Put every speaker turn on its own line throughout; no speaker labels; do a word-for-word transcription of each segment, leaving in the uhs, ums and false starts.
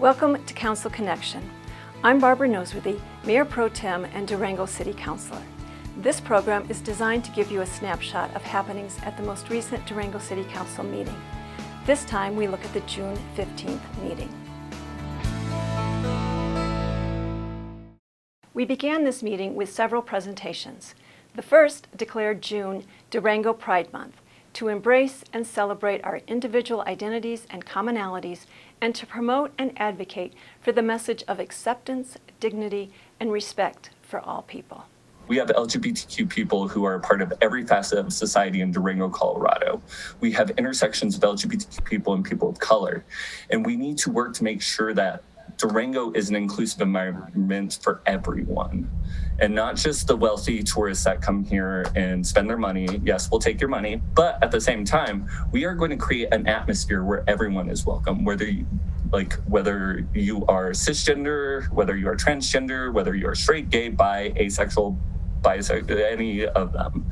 Welcome to Council Connection. I'm Barbara Noseworthy, Mayor Pro Tem and Durango City Councilor. This program is designed to give you a snapshot of happenings at the most recent Durango City Council meeting. This time we look at the June fifteenth meeting. We began this meeting with several presentations. The first declared June Durango Pride Month, to embrace and celebrate our individual identities and commonalities, and to promote and advocate for the message of acceptance, dignity, and respect for all people.
We have L G B T Q people who are a part of every facet of society in Durango, Colorado. We have intersections of L G B T Q people and people of color. And we need to work to make sure that Durango is an inclusive environment for everyone. And not just the wealthy tourists that come here and spend their money. Yes, we'll take your money. But at the same time, we are going to create an atmosphere where everyone is welcome, whether you, like whether you are cisgender, whether you are transgender, whether you are straight, gay, bi, asexual, bisexual, any of them.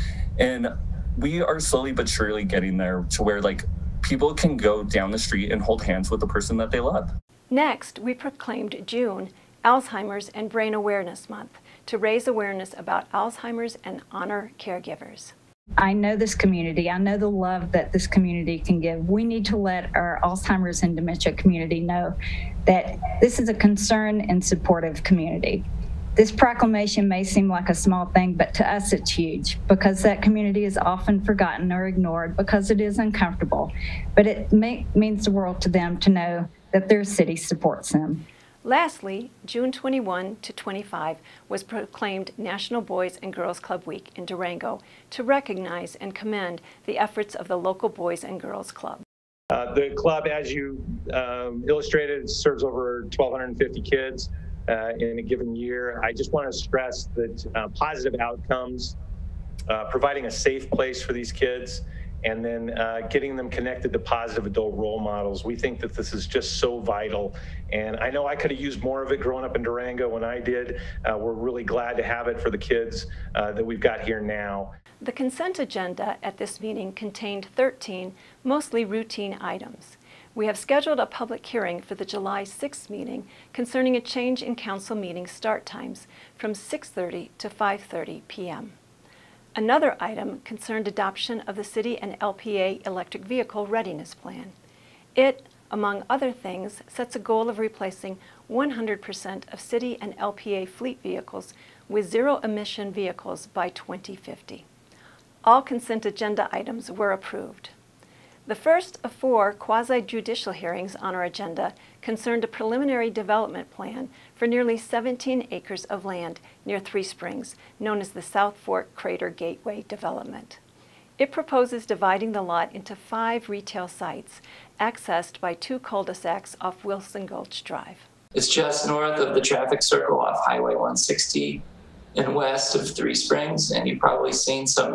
And we are slowly but surely getting there to where like people can go down the street and hold hands with the person that they love.
Next, we proclaimed June Alzheimer's and Brain Awareness Month to raise awareness about Alzheimer's and honor caregivers.
I know this community. I know the love that this community can give. We need to let our Alzheimer's and dementia community know that this is a concerned and supportive community. This proclamation may seem like a small thing, but to us it's huge because that community is often forgotten or ignored because it is uncomfortable. But it may, means the world to them to know that their city supports them.
Lastly, June twenty-first to twenty-fifth was proclaimed National Boys and Girls Club Week in Durango to recognize and commend the efforts of the local Boys and Girls Club.
Uh, the club, as you um, illustrated, serves over twelve fifty kids uh, in a given year. I just want to stress that uh, positive outcomes, uh, providing a safe place for these kids, and then uh, getting them connected to positive adult role models. We think that this is just so vital. And I know I could have used more of it growing up in Durango when I did. Uh, we're really glad to have it for the kids uh, that we've got here now.
The consent agenda at this meeting contained thirteen mostly routine items. We have scheduled a public hearing for the July sixth meeting concerning a change in council meeting start times from six thirty to five thirty p m Another item concerned adoption of the City and L P A Electric Vehicle Readiness Plan. It, among other things, sets a goal of replacing one hundred percent of City and L P A fleet vehicles with zero-emission vehicles by twenty fifty. All consent agenda items were approved. The first of four quasi-judicial hearings on our agenda concerned a preliminary development plan for nearly seventeen acres of land near Three Springs, known as the South Fork Crater Gateway Development. It proposes dividing the lot into five retail sites, accessed by two cul-de-sacs off Wilson Gulch Drive.
It's just north of the traffic circle off Highway one sixty and west of Three Springs, and you've probably seen some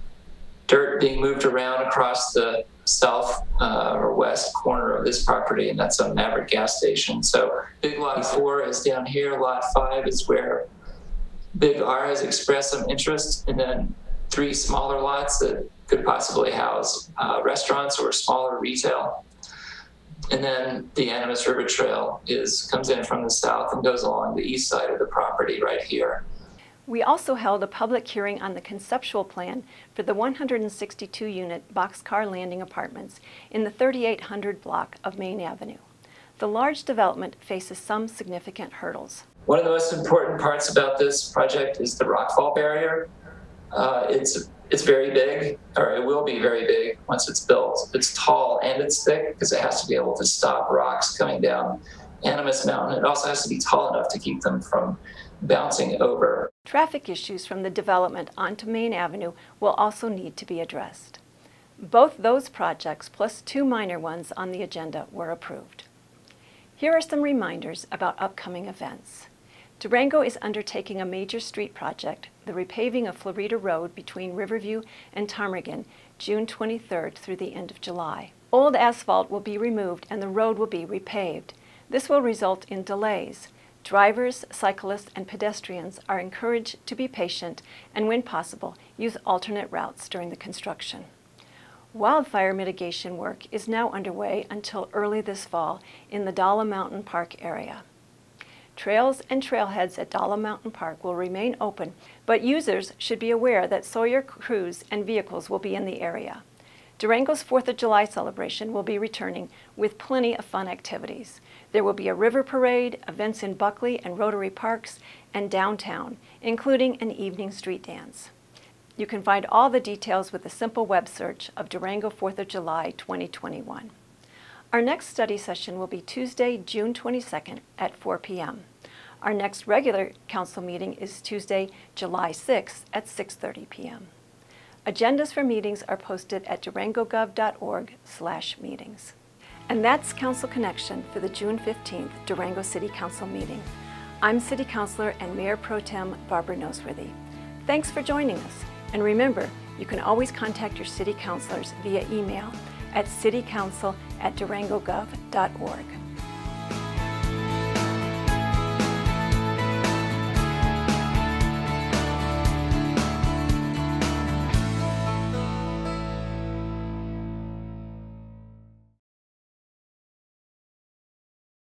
dirt being moved around across the south uh, or west corner of this property, and that's a Maverick gas station. So big lot four is down here. Lot five is where Big R has expressed some interest, and then three smaller lots that could possibly house uh, restaurants or smaller retail. And then the Animas River Trail is comes in from the south and goes along the east side of the property right here.
We also held a public hearing on the conceptual plan for the one hundred sixty-two unit Boxcar Landing Apartments in the thirty-eight hundred block of Main Avenue. The large development faces some significant hurdles.
One of the most important parts about this project is the rockfall barrier. Uh, it's it's very big, or it will be very big once it's built. It's tall and it's thick because it has to be able to stop rocks coming down Animas Mountain. It also has to be tall enough to keep them from bouncing over.
Traffic issues from the development onto Main Avenue will also need to be addressed. Both those projects, plus two minor ones on the agenda, were approved. Here are some reminders about upcoming events. Durango is undertaking a major street project, the repaving of Florida Road between Riverview and Ptarmigan, June twenty-third through the end of July. Old asphalt will be removed and the road will be repaved. This will result in delays. Drivers, cyclists, and pedestrians are encouraged to be patient and, when possible, use alternate routes during the construction. Wildfire mitigation work is now underway until early this fall in the Dalla Mountain Park area. Trails and trailheads at Dalla Mountain Park will remain open, but users should be aware that Sawyer crews and vehicles will be in the area. Durango's fourth of July celebration will be returning with plenty of fun activities. There will be a river parade, events in Buckley and Rotary Parks, and downtown, including an evening street dance. You can find all the details with a simple web search of Durango fourth of July twenty twenty-one. Our next study session will be Tuesday, June twenty-second at four p m Our next regular council meeting is Tuesday, July sixth at six thirty p m Agendas for meetings are posted at durango gov dot org slash meetings. And that's Council Connection for the June fifteenth Durango City Council meeting. I'm City Councilor and Mayor Pro Tem Barbara Noseworthy. Thanks for joining us. And remember, you can always contact your city councilors via email at citycouncil at durango gov dot org.